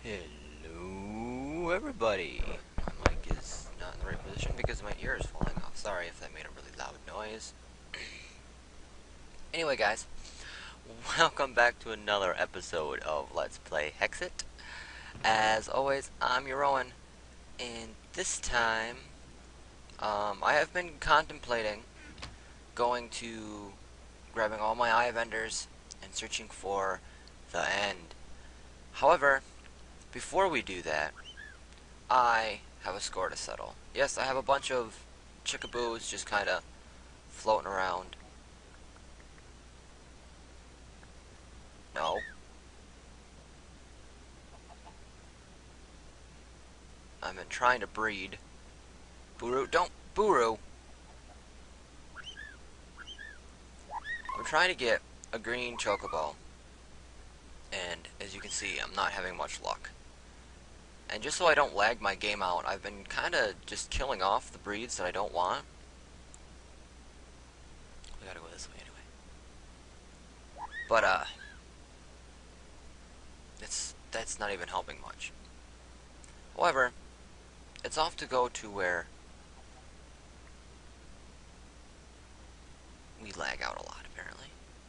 Hello, everybody. My mic is not in the right position because my ear is falling off. Sorry if that made a really loud noise. Anyway, guys, welcome back to another episode of Let's Play Hexxit. As always, I'm your Owen, and this time, I have been contemplating going to grabbing all my eye vendors and searching for the end. However, before we do that, I have a score to settle. Yes, I have a bunch of chickaboos just kind of floating around. No. I've been trying to breed. Buru, don't! Buru! I'm trying to get a green chocobo. And as you can see, I'm not having much luck. And just so I don't lag my game out, I've been kind of just killing off the breeds that I don't want. We gotta go this way anyway. But, that's not even helping much. However, it's off to go to where we lag out a lot, apparently.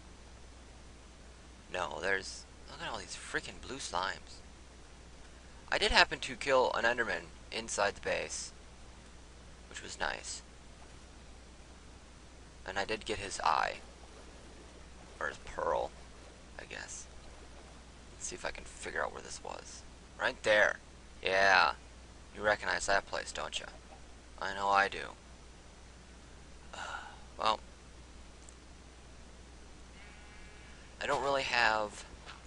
No, look at all these freaking blue slimes. I did happen to kill an enderman inside the base, which was nice. And I did get his eye. Or his pearl, I guess. Let's see if I can figure out where this was. Right there. Yeah. You recognize that place, don't you? I know I do. Well, I don't really have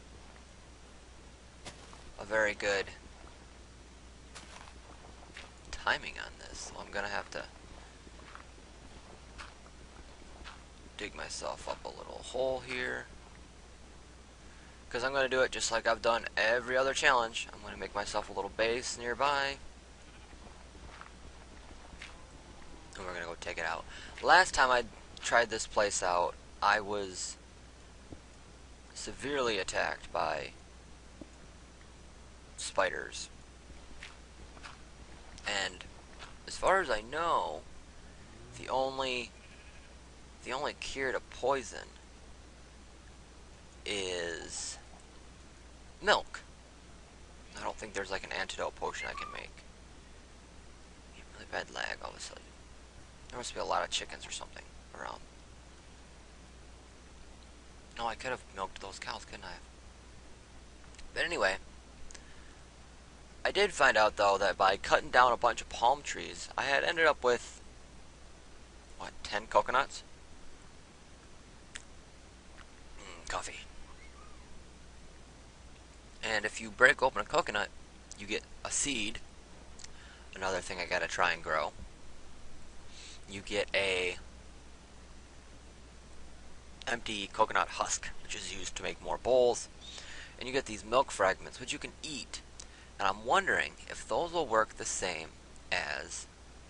a very good timing on this, so I'm gonna have to dig myself up a little hole here. Because I'm going to do it just like I've done every other challenge. I'm going to make myself a little base nearby. And we're going to go take it out. Last time I tried this place out, I was severely attacked by spiders. And as far as I know, the only cure to poison is milk. I don't think there's like an antidote potion I can make. Really bad lag all of a sudden. There must be a lot of chickens or something around. No, I could have milked those cows, couldn't I? But anyway, I did find out though that by cutting down a bunch of palm trees, I had ended up with, what, 10 coconuts? Coffee. And if you break open a coconut, you get a seed. Another thing I gotta try and grow. You get a empty coconut husk, which is used to make more bowls. And you get these milk fragments, which you can eat. And I'm wondering if those will work the same as,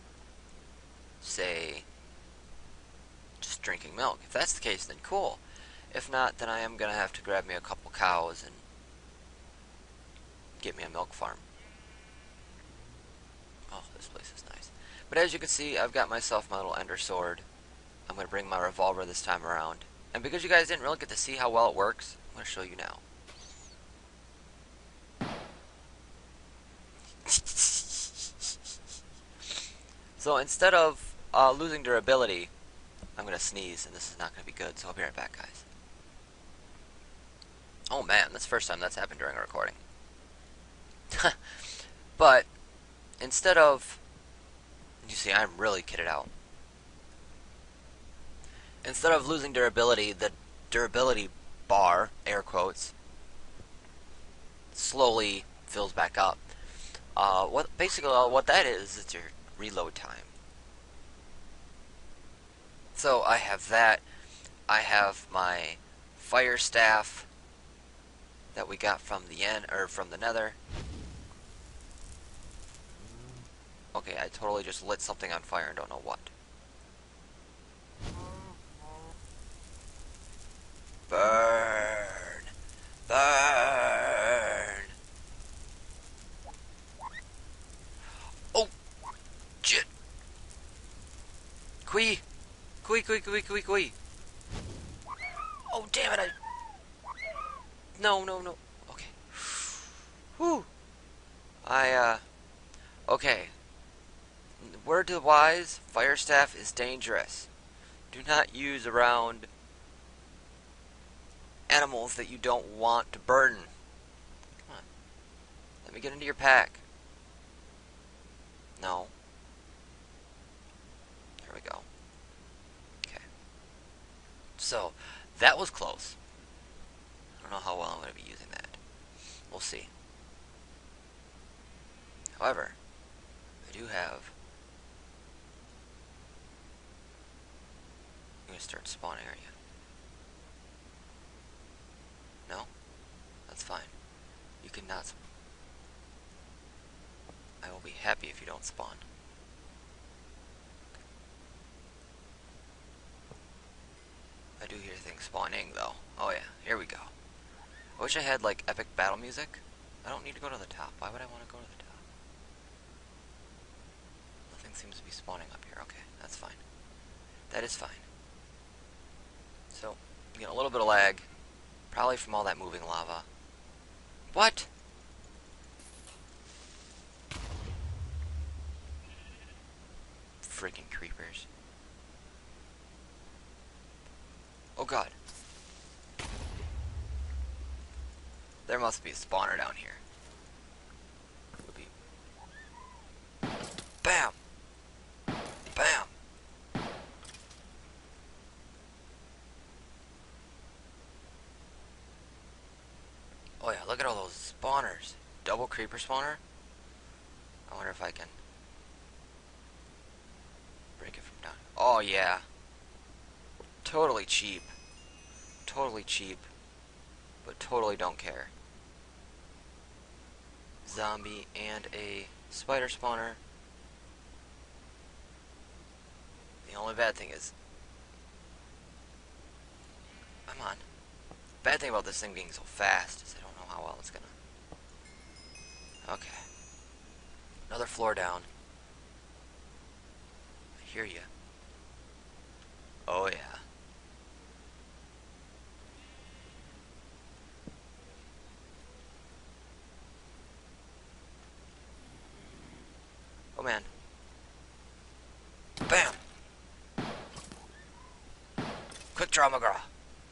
say, just drinking milk. If that's the case, then cool. If not, then I am gonna have to grab me a couple cows and get me a milk farm. Oh, this place is nice. But as you can see, I've got myself my little ender sword. I'm going to bring my revolver this time around. And because you guys didn't really get to see how well it works, I'm going to show you now. So instead of losing durability, I'm going to sneeze, and this is not going to be good, so I'll be right back, guys. Oh man, that's the first time that's happened during a recording. But instead of, you see, I'm really kitted out. Instead of losing durability, the durability bar, air quotes, slowly fills back up. What that is your reload time. So I have that. I have my fire staff that we got from the nether. Okay, I totally just lit something on fire and don't know what. Burn! Burn! wee. Oh, damn it, No. Okay. Whew. Okay. Word to the wise, fire staff is dangerous. Do not use around animals that you don't want to burden. Come on. Let me get into your pack. No. There we go. Okay. So, that was close. I don't know how well I'm going to be using that. We'll see. However, I do have... You're going to start spawning, aren't you? No? That's fine. You cannot... I will be happy if you don't spawn. I do hear things spawning, though. Oh yeah, here we go. I wish I had, like, epic battle music. I don't need to go to the top. Why would I want to go to the top? Nothing seems to be spawning up here. Okay, that's fine. That is fine. So, you get a little bit of lag. Probably from all that moving lava. What? Freaking creepers. Oh god. There must be a spawner down here. Bam! Bam! Oh yeah, look at all those spawners. Double creeper spawner? I wonder if I can break it from down. Oh yeah. Totally cheap. Totally cheap. But totally don't care. Zombie and a spider spawner. The only bad thing is... Come on. Bad thing about this thing being so fast is I don't know how well it's gonna... Okay. Another floor down. I hear ya. Oh yeah. Oh man. Bam! Quick draw, McGraw.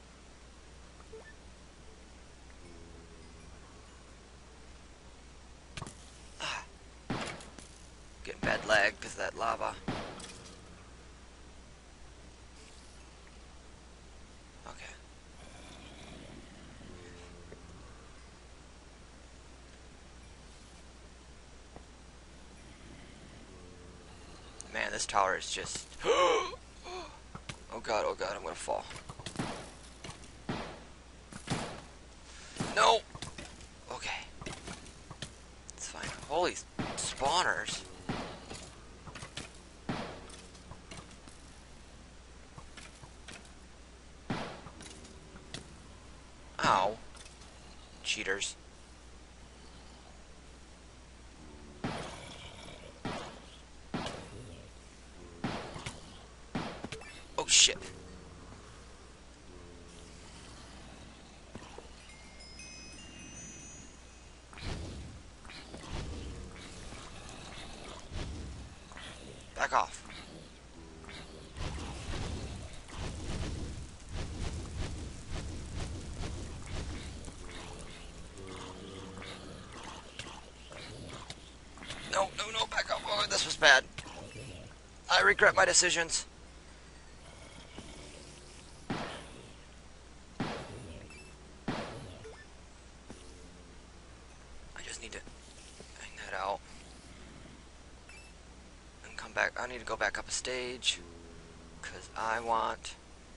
Ah. Getting bad lag because of that lava. Okay. Man, this tower is just... Oh god, I'm gonna fall. No! Okay. It's fine. Holy spawners. Ow. Cheaters. Oh shit. Back off. No, back up. Oh, this was bad. I regret my decisions. I just need to hang that out. And come back. I need to go back up a stage. Because I want...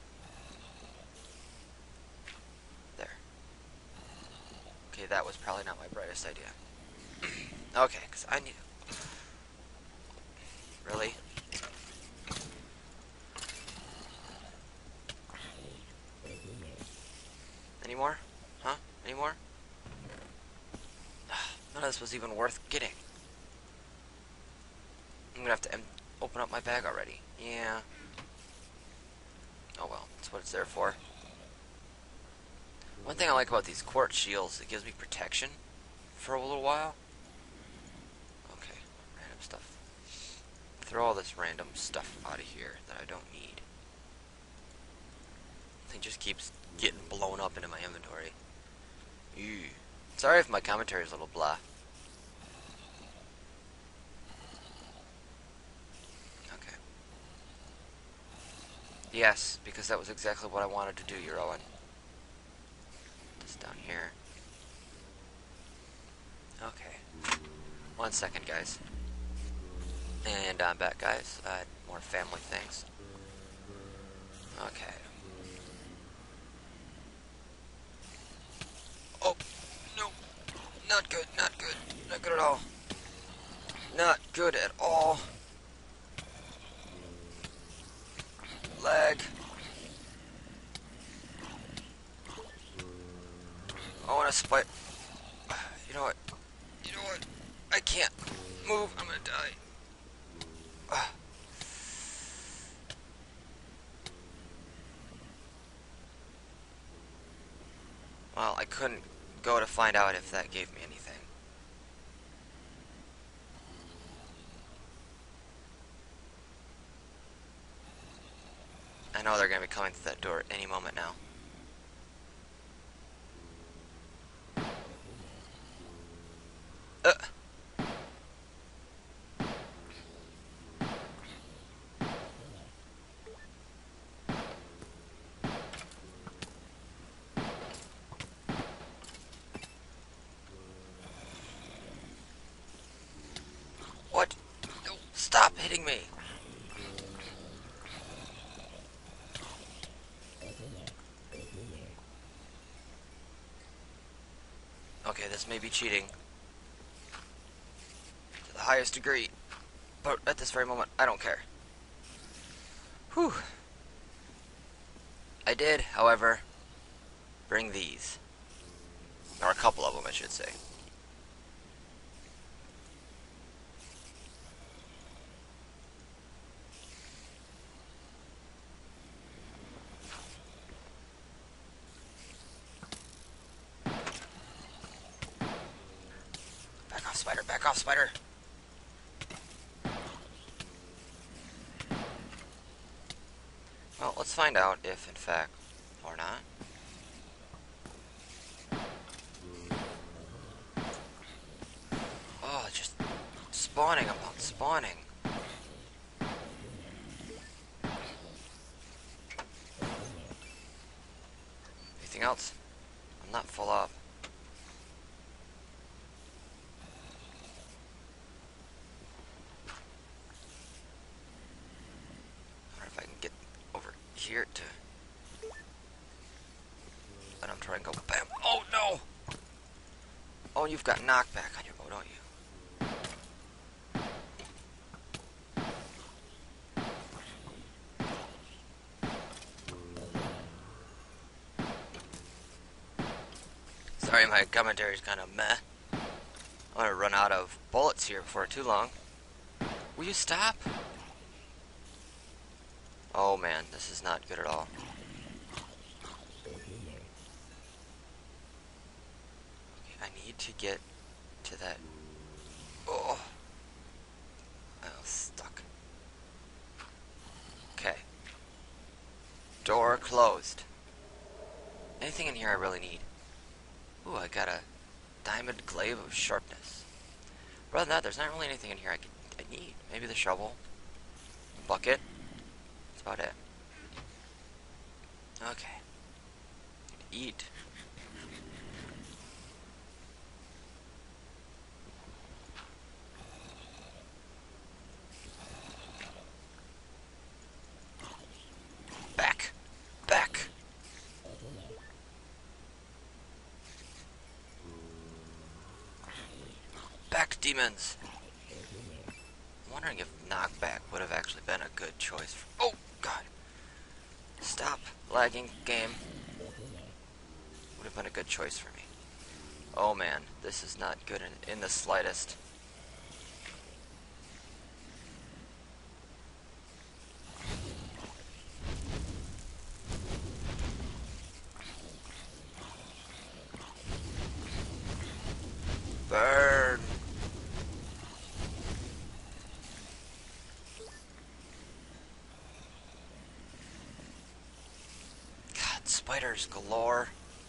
There. Okay, that was probably not my brightest idea. Okay, because I need... Really? Any more? Huh? Any more? None of this was even worth getting. I'm gonna have to open up my bag already. Yeah. Oh well, that's what it's there for. One thing I like about these quartz shields, it gives me protection for a little while. Okay, random stuff. Throw all this random stuff out of here that I don't need. Thing just keeps getting blown up into my inventory. Ew. Sorry if my commentary is a little blah. Okay. Yes, because that was exactly what I wanted to do, Euroan. This down here. Okay. 1 second, guys. And I'm back, guys. More family things. Okay. Oh, no. Not good, not good. Not good at all. Not good at all. Lag. I want to split. You know what? You know what? I can't move. I'm gonna die. Well, I couldn't go to find out if that gave me anything. I know they're gonna be coming through that door any moment now. What? No, stop hitting me! Okay, this may be cheating to the highest degree, but at this very moment, I don't care. Whew. I did, however, bring these. Or a couple of them, I should say. Back off, spider, back off, spider! Well, let's find out if, in fact, or not. Oh, just spawning upon spawning. Anything else? I'm not full up. I wonder if I can get over here to let him try and go bam. Oh no! Oh, you've got knockback on your bow, don't you? Sorry, my commentary's kind of meh. I'm gonna run out of bullets here before too long. Will you stop? Oh man, this is not good at all. Okay, I need to get to that. Oh, I was stuck. Okay. Door closed. Anything in here I really need? Ooh, I got a diamond glaive of sharpness. But other than that, there's not really anything in here I need. Maybe the shovel, bucket. That's about it. Okay. Eat. Back. Back. Back, demons. I'm wondering if knockback would have actually been a good choice. Oh, God. Stop lagging, game. Would have been a good choice for me. Oh, man. This is not good in the slightest. spiders galore.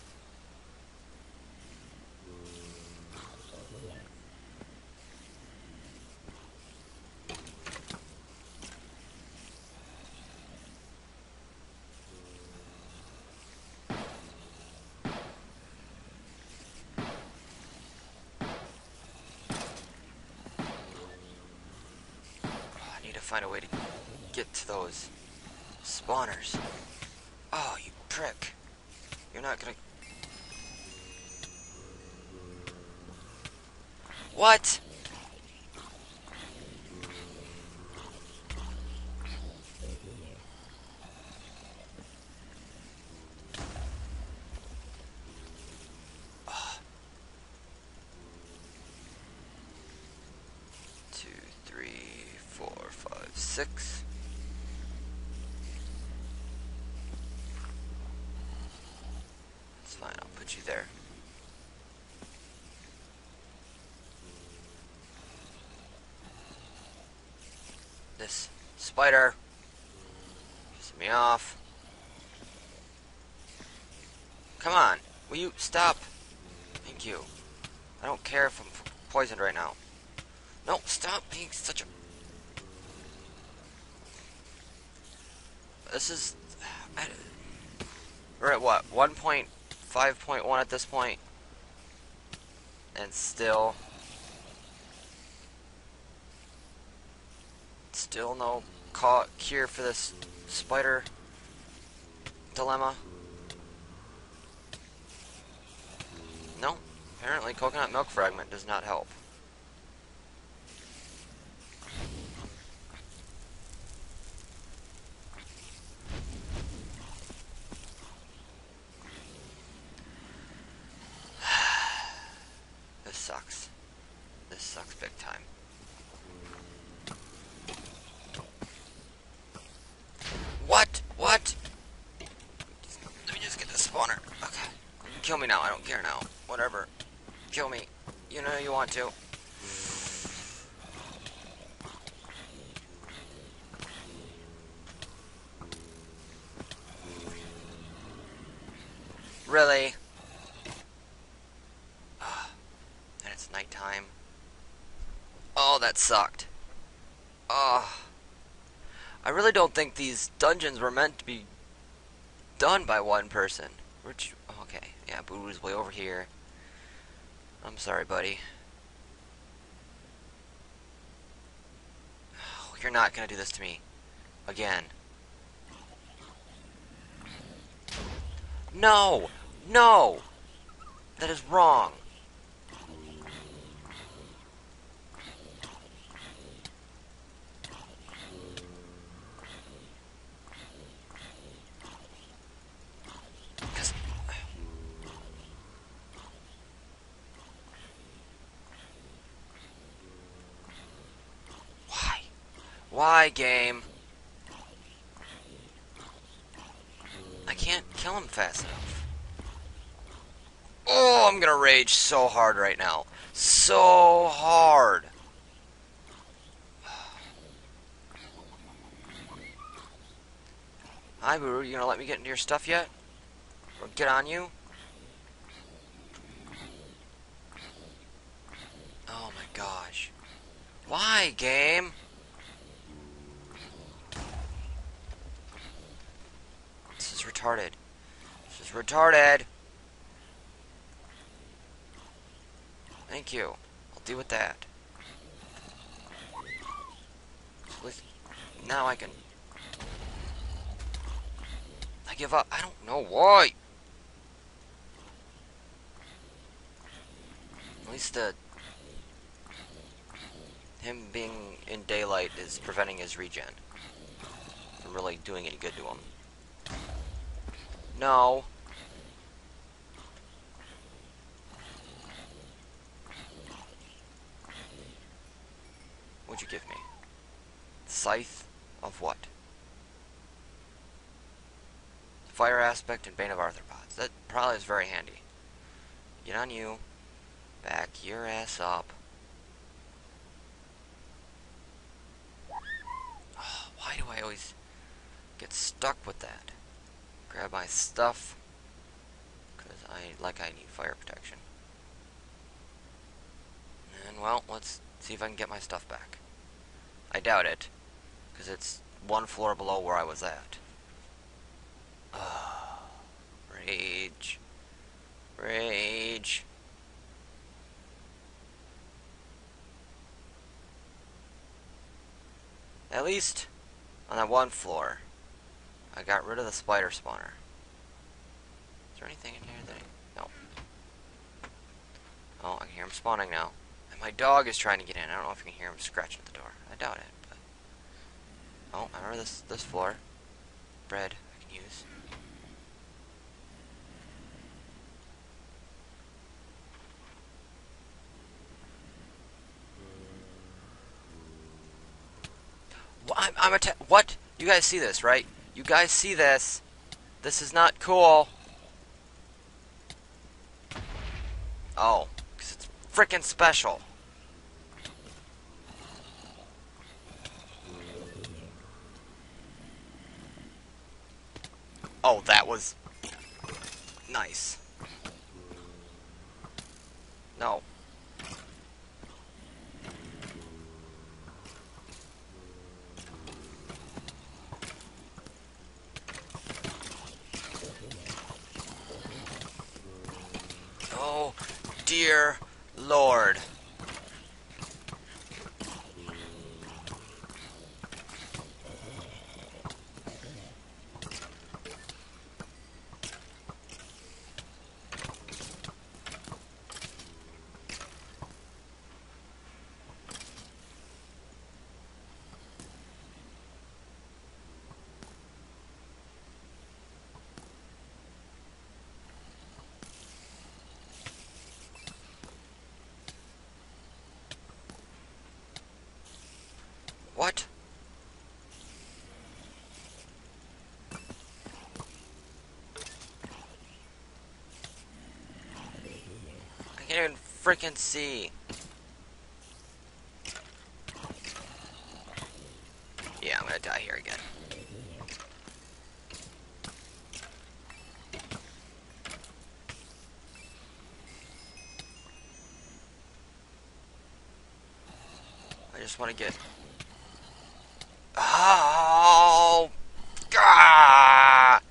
I need to find a way to get to those spawners. Oh, you prick. You're not gonna... What? Oh. 2, 3, 4, 5, 6. That's fine, I'll put you there. This spider pisses me off. Come on, will you stop? Thank you. I don't care if I'm poisoned right now. No, stop being such a... This is... We're at what? 1.5.1 at this point? And still... Still no cure for this spider dilemma? No. Apparently coconut milk fragment does not help. This sucks. This sucks big time. What? What? Let me just get this spawner. Okay. Kill me now. I don't care now. Whatever. Kill me. You know you want to. Really? And it's nighttime. Oh, that sucked. Oh. I really don't think these dungeons were meant to be done by one person. Okay, yeah, Boo's way over here. I'm sorry, buddy. Oh, you're not gonna do this to me. Again. No! No! That is wrong. Why, game? I can't kill him fast enough. Oh, I'm gonna rage so hard right now. So hard. Hi, Boo. You gonna let me get into your stuff yet? Or get on you? Oh my gosh. Why, game? This is retarded. This is retarded. Thank you. I'll deal with that. At least now I can... I give up. I don't know why. At least him being in daylight is preventing his regen from really doing any good to him. No. What'd you give me? Scythe of what? Fire aspect and Bane of Arthropods. That probably is very handy. Get on you. Back your ass up. Oh, why do I always get stuck with that? Grab my stuff. I need fire protection. And well, let's see if I can get my stuff back. I doubt it, because it's one floor below where I was at. Rage. Rage. At least on that one floor, I got rid of the spider spawner. Is there anything in here that no. Oh, I can hear him spawning now. And my dog is trying to get in. I don't know if you can hear him scratching at the door. I doubt it, but oh, I remember this floor. Bread I can use. What? You guys see this, right? You guys see this? This is not cool. Oh, because it's freaking special. Oh, that was nice. No. Oh, dear Lord. What? I can't even freaking see. Yeah, I'm gonna die here again. I just want to get... Oh! Gah!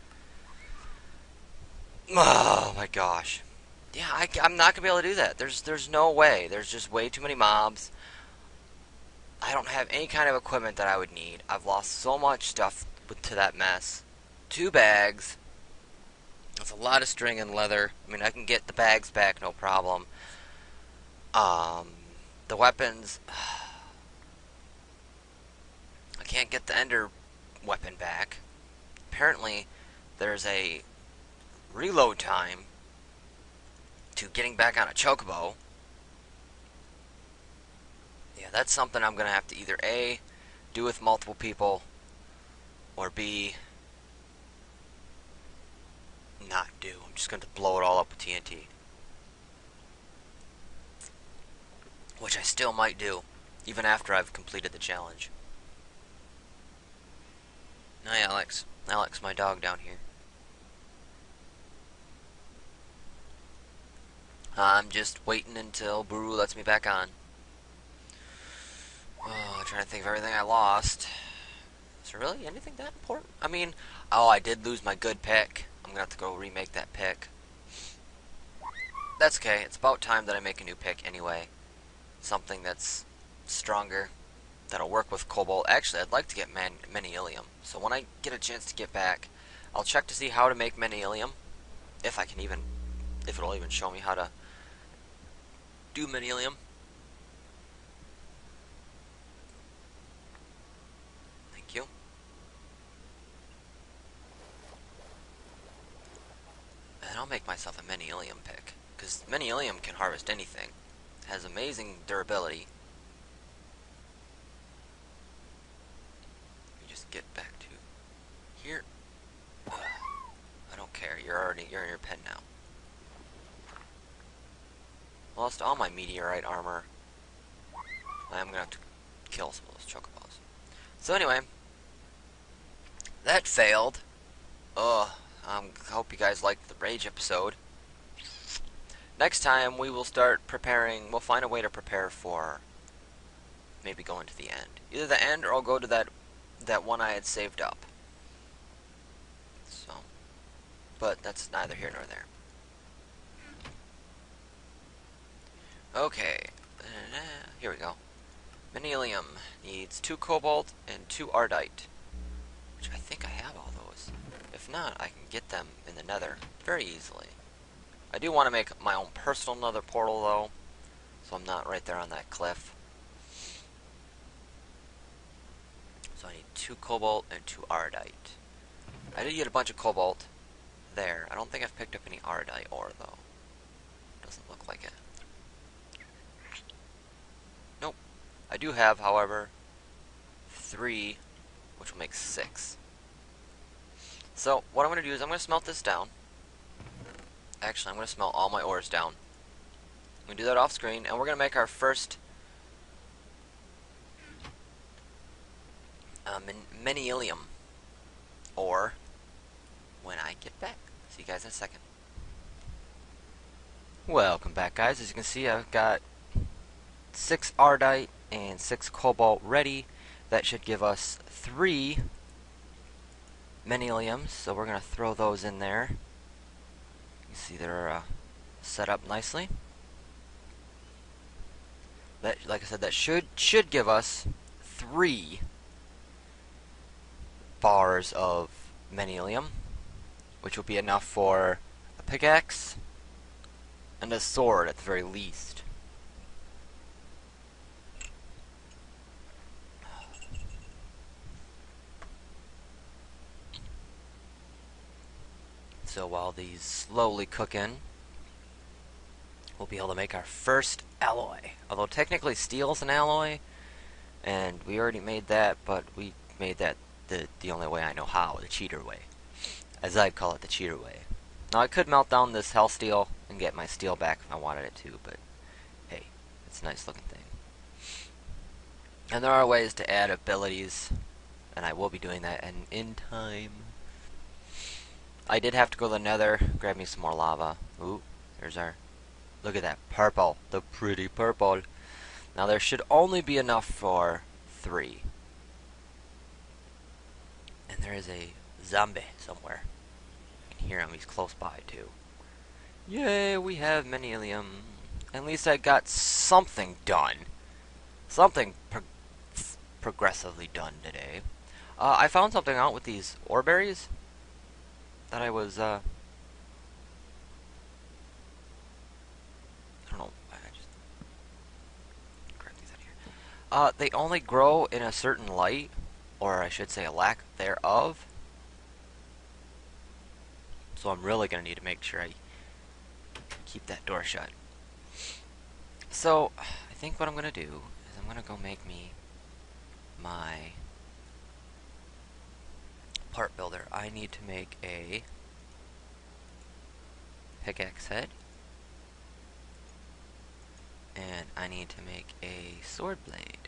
Oh my gosh. Yeah, I'm not gonna be able to do that. There's no way. There's just way too many mobs. I don't have any kind of equipment that I would need. I've lost so much stuff to that mess. 2 bags. That's a lot of string and leather. I mean, I can get the bags back, no problem. The weapons... I can't get the ender weapon back. Apparently, there's a reload time to getting back on a chocobo. Yeah, that's something I'm going to have to either A, do with multiple people, or B, not do. I'm just going to blow it all up with TNT. Which I still might do, even after I've completed the challenge. Hi, Alex. Alex, my dog down here. I'm just waiting until Buru lets me back on. Oh, trying to think of everything I lost. Is there really anything that important? I mean, oh, I did lose my good pick. I'm gonna have to go remake that pick. That's okay. It's about time that I make a new pick anyway. Something that's stronger, that'll work with cobalt. Actually, I'd like to get menihelium. So when I get a chance to get back, I'll check to see how to make menihelium. If it'll even show me how to do menihelium. Thank you. And I'll make myself a menihelium pick, because menihelium can harvest anything. It has amazing durability. Let me just get back to here. I don't care. You're in your pen now. Lost all my meteorite armor. I'm gonna have to kill some of those chocobos. So anyway, that failed. I hope you guys liked the rage episode. next time we will start preparing. We'll find a way to prepare for maybe going to the end. Either the end or I'll go to that one I had saved up. So, but that's neither here nor there. Okay, here we go. Menelium needs 2 cobalt and 2 ardite, which I think I have all those. If not, I can get them in the nether very easily. I do want to make my own personal nether portal though, so I'm not right there on that cliff. So I need 2 cobalt and 2 ardite. I did get a bunch of cobalt there. I don't think I've picked up any ardite ore though. Doesn't look like it. Nope. I do have, however, 3, which will make 6. So what I'm going to do is I'm going to smelt this down. Actually, I'm going to smelt all my ores down. I'm going to do that off screen, and we're going to make our first menelium ore when I get back. See you guys in a second. Welcome back, guys. As you can see, I've got 6 ardite and 6 cobalt ready. That should give us 3 meneliums, so we're going to throw those in there. You see they're set up nicely. That, like I said, that should give us 3 bars of menelium, which will be enough for a pickaxe and a sword at the very least. So while these slowly cook in, we'll be able to make our first alloy. Although technically steel's an alloy, and we already made that, but we made that the only way I know how, the cheater way. As I call it, the cheater way. Now I could melt down this hell steel and get my steel back if I wanted it to, but hey, it's a nice looking thing. And there are ways to add abilities, and I will be doing that in time. I did have to go to the nether, grab me some more lava. Ooh, there's our... Look at that purple, the pretty purple. Now there should only be enough for 3. And there is a zombie somewhere. You can hear him, he's close by too. Yay, we have menelium. At least I got something done. Something progressively done today. I found something out with these ore berries that I was, I don't know, I just grab these out of here. They only grow in a certain light, or I should say a lack thereof. So I'm really going to need to make sure I keep that door shut. So, I think what I'm going to do is I'm going to go make me my part builder. I need to make a pickaxe head, and I need to make a sword blade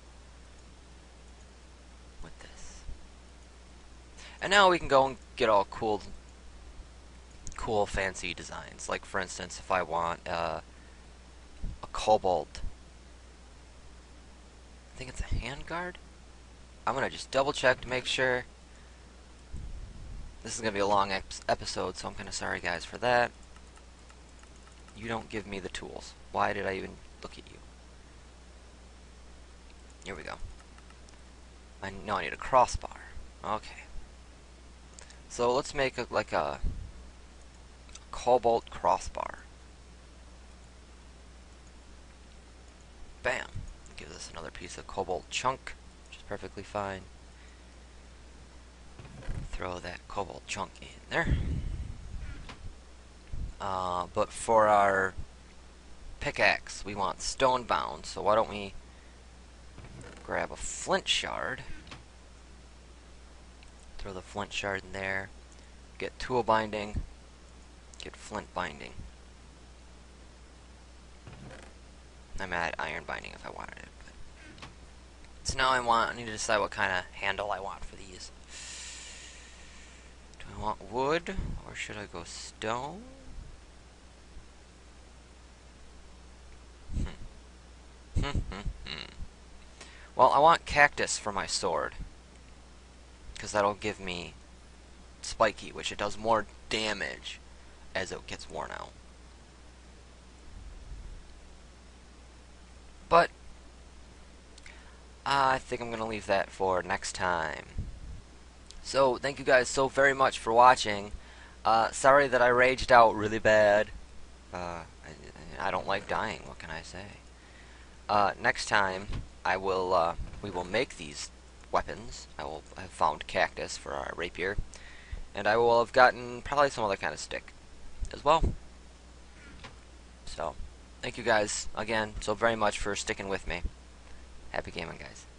with this. And now we can go and get all cool fancy designs. Like for instance, if I want a cobalt, I think it's a handguard. I'm gonna just double check to make sure. This is gonna be a long episode, so I'm kinda sorry guys for that. You don't give me the tools. Why did I even look at you? Here we go. I know I need a crossbar. Okay. So let's make like a cobalt crossbar. Bam! Gives us another piece of cobalt chunk, which is perfectly fine. Throw that cobalt chunk in there. But for our pickaxe, we want stone bound, so why don't we grab a flint shard, throw the flint shard in there, get tool binding, get flint binding. I'm at iron binding if I wanted it. But. So now I need to decide what kind of handle I want for these. Do I want wood, or should I go stone? Well, I want cactus for my sword, because that'll give me spiky, which it does more damage as it gets worn out. But I think I'm going to leave that for next time. So, thank you guys so very much for watching. Sorry that I raged out really bad. I don't like dying, what can I say? Next time, we will make these weapons. I will have found cactus for our rapier. And I will have gotten probably some other kind of stick as well. So, thank you guys again so very much for sticking with me. Happy gaming, guys.